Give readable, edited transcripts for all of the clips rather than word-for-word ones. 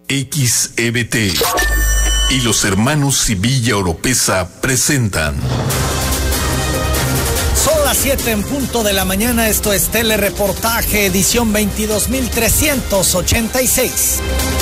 XEBT y los hermanos Civilla Oropesa presentan. Son las 7 en punto de la mañana. Esto es Telereportaje, edición 22.386.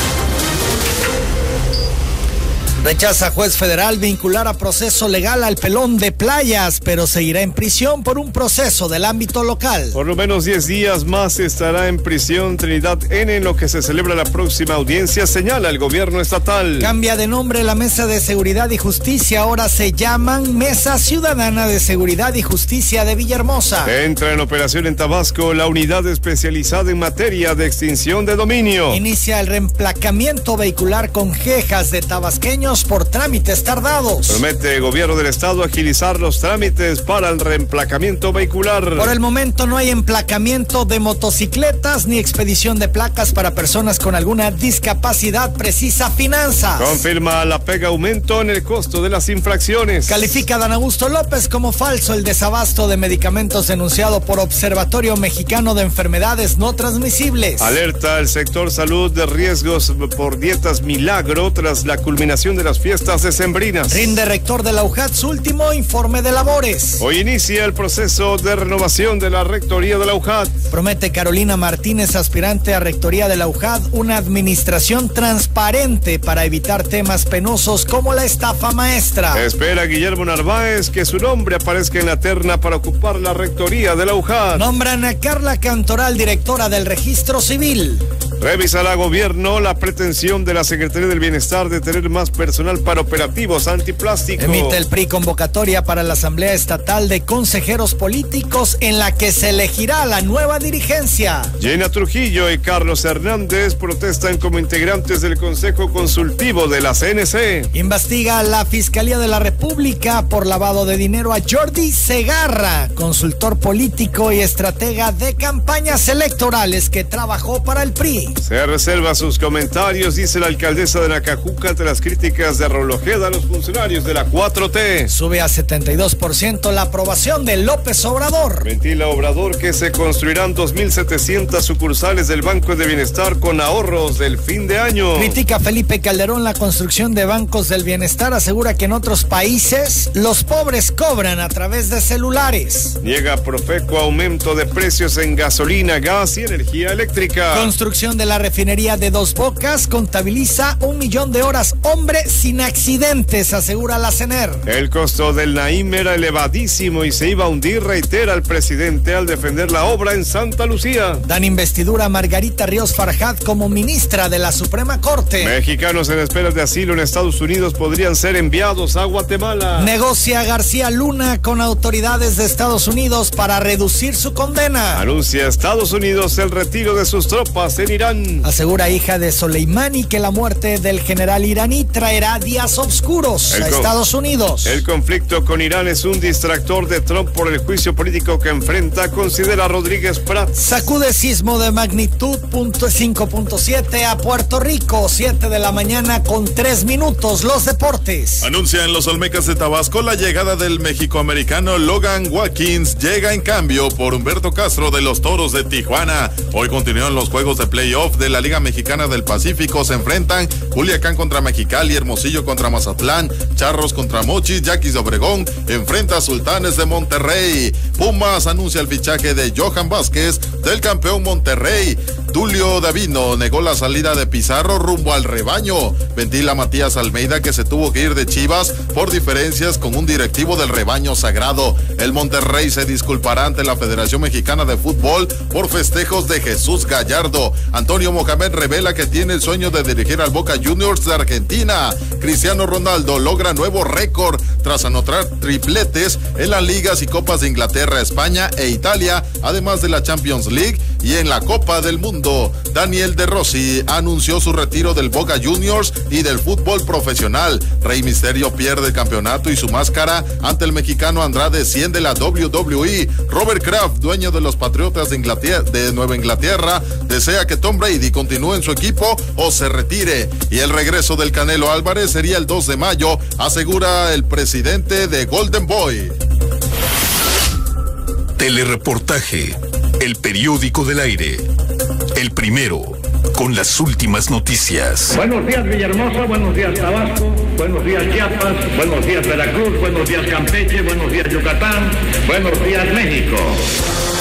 Rechaza juez federal vincular a proceso legal al pelón de Playas, pero seguirá en prisión por un proceso del ámbito local. Por lo menos 10 días más estará en prisión Trinidad N en lo que se celebra la próxima audiencia, señala el gobierno estatal. Cambia de nombre la Mesa de Seguridad y Justicia, ahora se llaman Mesa Ciudadana de Seguridad y Justicia de Villahermosa. Entra en operación en Tabasco la unidad especializada en materia de extinción de dominio. Inicia el reemplacamiento vehicular con quejas de tabasqueños por trámites tardados. Promete el gobierno del estado agilizar los trámites para el reemplacamiento vehicular. Por el momento no hay emplacamiento de motocicletas ni expedición de placas para personas con alguna discapacidad, precisa Finanzas. Confirma la pega aumento en el costo de las infracciones. Califica a Dan Augusto López como falso el desabasto de medicamentos denunciado por Observatorio Mexicano de Enfermedades No Transmisibles. Alerta el sector salud de riesgos por dietas milagro tras la culminación de las fiestas decembrinas. Rinde rector de la UJAT su último informe de labores. Hoy inicia el proceso de renovación de la rectoría de la UJAT. Promete Carolina Martínez, aspirante a rectoría de la UJAT, una administración transparente para evitar temas penosos como la estafa maestra. Espera Guillermo Narváez que su nombre aparezca en la terna para ocupar la rectoría de la UJAT. Nombran a Carla Cantoral directora del Registro Civil. Revisará gobierno la pretensión de la Secretaría del Bienestar de tener más personal para operativos antiplástico. Emite el PRI convocatoria para la Asamblea Estatal de Consejeros Políticos en la que se elegirá la nueva dirigencia. Jenna Trujillo y Carlos Hernández protestan como integrantes del Consejo Consultivo de la CNC. Investiga la Fiscalía de la República por lavado de dinero a Jordi Segarra, consultor político y estratega de campañas electorales que trabajó para el PRI. Se reserva sus comentarios, dice la alcaldesa de Nacajuca, ante las críticas de Raúl Ojeda a los funcionarios de la 4T. Sube a 72% la aprobación de López Obrador. Ventila Obrador que se construirán 2.700 sucursales del Banco de Bienestar con ahorros del fin de año. Critica Felipe Calderón la construcción de bancos del bienestar, asegura que en otros países los pobres cobran a través de celulares. Niega Profeco aumento de precios en gasolina, gas y energía eléctrica. Construcción de la refinería de Dos Bocas contabiliza 1 millón de horas hombre sin accidentes, asegura la CENER. El costo del Naim era elevadísimo y se iba a hundir, reitera el presidente al defender la obra en Santa Lucía. Dan investidura a Margarita Ríos Farjat como ministra de la Suprema Corte. Mexicanos en espera de asilo en Estados Unidos podrían ser enviados a Guatemala. Negocia García Luna con autoridades de Estados Unidos para reducir su condena. Anuncia Estados Unidos el retiro de sus tropas en Irán. Asegura hija de Soleimani que la muerte del general iraní traerá días oscuros a Estados Unidos. El conflicto con Irán es un distractor de Trump por el juicio político que enfrenta, considera Rodríguez Prat. Sacude sismo de magnitud 5.7 a Puerto Rico, 7 de la mañana con 3 minutos. Los deportes. Anuncian los Olmecas de Tabasco la llegada del mexicoamericano Logan Watkins. Llega en cambio por Humberto Castro de los Toros de Tijuana. Hoy continúan los juegos de playoff de la Liga Mexicana del Pacífico. Se enfrentan Culiacán contra Mexicali, Hermosillo contra Mazatlán, Charros contra Mochis, Yaquis de Obregón enfrenta a Sultanes de Monterrey. Pumas anuncia el fichaje de Johan Vázquez del campeón Monterrey. Tulio Davino negó la salida de Pizarro rumbo al rebaño. Ventila Matías Almeida que se tuvo que ir de Chivas por diferencias con un directivo del rebaño sagrado. El Monterrey se disculpará ante la Federación Mexicana de Fútbol por festejos de Jesús Gallardo. Antonio Mohamed revela que tiene el sueño de dirigir al Boca Juniors de Argentina. Cristiano Ronaldo logra nuevo récord tras anotar tripletes en las ligas y copas de Inglaterra, España e Italia, además de la Champions League y en la Copa del Mundo. Daniel De Rossi anunció su retiro del Boca Juniors y del fútbol profesional. Rey Misterio pierde el campeonato y su máscara ante el mexicano Andrade 100 de la WWE. Robert Kraft, dueño de los Patriotas de Nueva Inglaterra, desea que Tom Brady continúe en su equipo o se retire. Y el regreso del Canelo Álvarez sería el 2 de mayo, asegura el presidente de Golden Boy. Telereportaje, el periódico del aire, el primero. con las últimas noticias. Buenos días Villahermosa, buenos días Tabasco, buenos días Chiapas, buenos días Veracruz, buenos días Campeche, buenos días Yucatán, buenos días México.